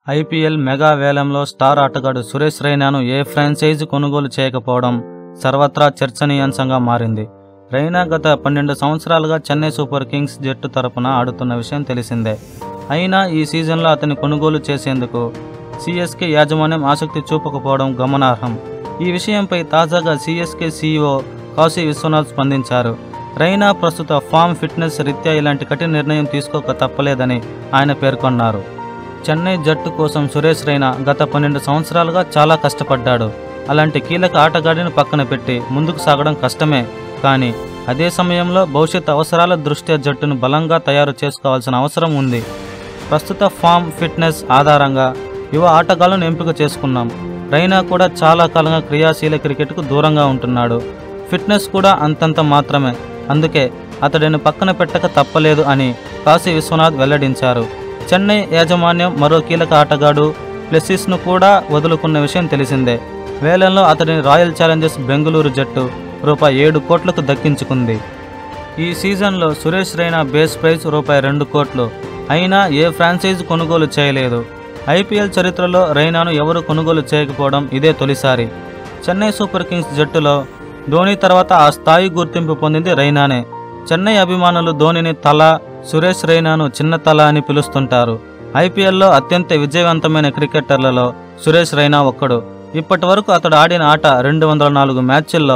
IPL mega వేలంలో star ఆటగాడు సురేష్ రైనాను ఏ franchise కొనుగోలు చేయకపోవడం సర్వత్రా చర్చనీయాంశంగా మారింది. రైనా గత 12 సంవత్సరాలుగా చెన్నై సూపర్ కింగ్స్ జట్టు తరపున ఆడుతున్న విషయం తెలిసిందే. అయినా ఈ సీజన్లో అతన్ని కొనుగోలు చేసేందుకు సిఎస్కే యాజమాన్యం ఆసక్తి చూపకపోవడం గమనార్హం. ఈ విషయంపై తాజాగా సిఎస్కే సీఈఓ కాశీ విశ్వనాథ్ స్పందించారు. రైనా ప్రస్తుత ఫామ్ ఫిట్నెస్ రీత్యా ఇలాంటి కఠిన నిర్ణయం తీసుకోక తప్పలేదని ఆయన పేర్కొన్నారు. చెన్నై జట్టు కోసం సురేష్ రైనా గత 12 సంవత్సరాలుగా చాలా కష్టపడ్డాడు. అలాంటి కీలక ఆటగాడిని పక్కన పెట్టి ముందుకు సాగడం కష్టమే. కానీ అదే సమయంలో భవిష్యత్ అవసరాల దృష్ట్యా జట్టును బలంగా తయారు చేసుకోవాల్సిన అవసరం ఉంది. ప్రస్తుత ఫామ్ ఫిట్నెస్ ఆధారంగా యువ ఆటగాళ్లను ఎంపిక చేసుకున్నాం. రైనా కూడా చాలా కాలంగా క్రియాశీల క్రికెట్కు దూరంగా ఉంటున్నాడు. ఫిట్నెస్ కూడా అంతంత మాత్రమే. అందుకే అతడిని పక్కన పెట్టక తప్పలేదు అని కాశీ విశ్వనాథ్ వెల్లడించారు. చెన్నై యాజమాన్యం మరో కీలక ఆటగాడు ప్లెసిస్ను కూడా వదులుకున్న విషయం తెలిసిందే. వేలంలో అతడిని రాయల్ ఛాలెంజర్స్ బెంగళూరు జట్టు ₹7 కోట్లకు దక్కించుకుంది. ఈ సీజన్లో సురేష్ రైనా బేస్ ప్రైజ్ ₹2 కోట్లు. అయినా ఏ ఫ్రాంచైజీ కొనుగోలు చేయలేదు. ఐపీఎల్ చరిత్రలో రైనాను ఎవరు కొనుగోలు చేయకపోవడం ఇదే తొలిసారి. చెన్నై సూపర్ కింగ్స్ జట్టులో ధోని తర్వాత ఆ స్థాయి గుర్తింపు పొందింది రైనానే. చెన్నై అభిమానులు ధోనిని తల, సురేష్ రైనాను చిన్న తల అని పిలుస్తుంటారు. ఐపీఎల్లో అత్యంత విజయవంతమైన క్రికెటర్లలో సురేష్ రైనా ఒక్కడు. ఇప్పటి వరకు అతడు ఆడిన ఆట 204 మ్యాచ్ల్లో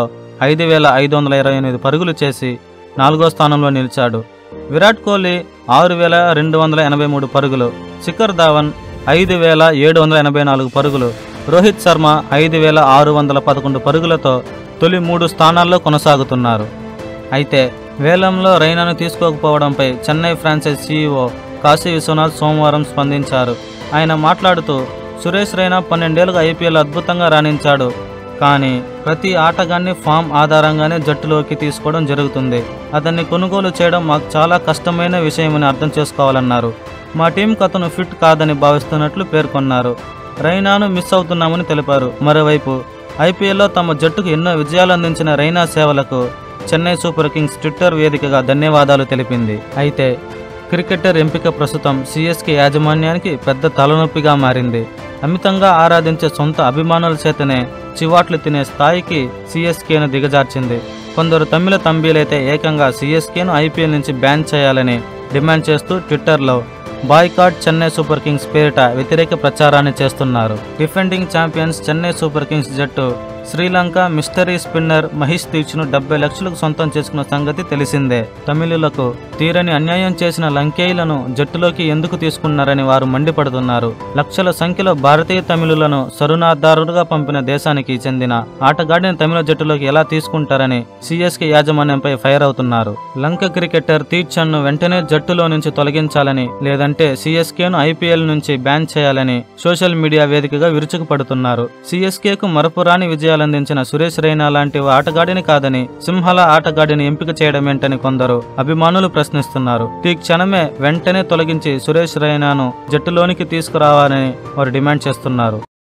5,528 పరుగులు చేసి 4వ స్థానంలో నిలిచాడు. విరాట్ కోహ్లీ 6,283 పరుగులు, శిఖర్ ధావన్ 5,784 పరుగులు, రోహిత్ శర్మ 5,611 పరుగులతో తొలి 3 స్థానాల్లో కొనసాగుతున్నారు. అయితే వేలంలో రైనాను తీసుకోకపోవడంపై చెన్నై ఫ్రాంచైజ్ సీఈఓ కాశీ విశ్వనాథ్ సోమవారం స్పందించారు. ఆయన మాట్లాడుతూ, సురేష్ రైనా 12 ఏళ్లుగా ఐపీఎల్ అద్భుతంగా రాణించాడు. కానీ ప్రతి ఆటగాన్ని ఫామ్ ఆధారంగానే జట్టులోకి తీసుకోవడం జరుగుతుంది. అతన్ని కొనుగోలు చేయడం మాకు చాలా కష్టమైన విషయమని అర్థం చేసుకోవాలన్నారు. మా టీంకు అతను ఫిట్ కాదని భావిస్తున్నట్లు పేర్కొన్నారు. రైనాను మిస్ అవుతున్నామని తెలిపారు. మరోవైపు ఐపీఎల్లో తమ జట్టుకు ఎన్నో విజయాలు అందించిన రైనా సేవలకు చెన్నై సూపర్ కింగ్స్ ట్విట్టర్ వేదికగా ధన్యవాదాలు తెలిపింది. అయితే క్రికెటర్ ఎంపిక ప్రస్తుతం సిఎస్కే యాజమాన్యానికి పెద్ద తలనొప్పిగా మారింది. అమితంగా ఆరాధించే సొంత అభిమానుల చేతనే చివాట్లు తినే స్థాయికి సిఎస్కేను దిగజార్చింది. కొందరు తమిళ తంబీలైతే ఏకంగా సిఎస్కేను ఐపీఎల్ నుంచి బ్యాన్ చేయాలని డిమాండ్ చేస్తూ ట్విట్టర్లో బాయ్కాట్ చెన్నై సూపర్ కింగ్స్ పేరిట వ్యతిరేక ప్రచారాన్ని చేస్తున్నారు. Defending champions Chennai Super Kings జట్టు శ్రీలంక మిస్టరీ స్పిన్నర్ మహేష్ తీర్చును 70 లక్షలకు సొంతం చేసుకున్న సంగతి తెలిసిందే. తమిళులకు తీరని అన్యాయం చేసిన లంకేయులను జట్టులోకి ఎందుకు తీసుకున్నారని వారు మండిపడుతున్నారు. లక్షల సంఖ్యలో భారతీయ తమిళులను సరునాదారులుగా పంపిన దేశానికి చెందిన ఆటగాడిని తమిళ జట్టులోకి ఎలా తీసుకుంటారని సిఎస్కే యాజమాన్యంపై ఫైర్ అవుతున్నారు. లంక క్రికెటర్ తీర్చన్ను వెంటనే జట్టులో నుంచి తొలగించాలని, లేదంటే సిఎస్కేను ఐపీఎల్ నుంచి బ్యాన్ చేయాలని సోషల్ మీడియా వేదికగా విరుచుకుపడుతున్నారు. సిఎస్కేకు మరపురాని విజయాలందించిన సురేష్ రైనా లాంటి ఆటగాడిని కాదని సింహల ఆటగాడిని ఎంపిక చేయడమేంటని కొందరు అభిమానులు ప్రశ్నిస్తున్నారు. ఈ క్షణమే వెంటనే తొలగించి సురేష్ రైనాను జట్టులోనికి తీసుకురావాలని వారు డిమాండ్ చేస్తున్నారు.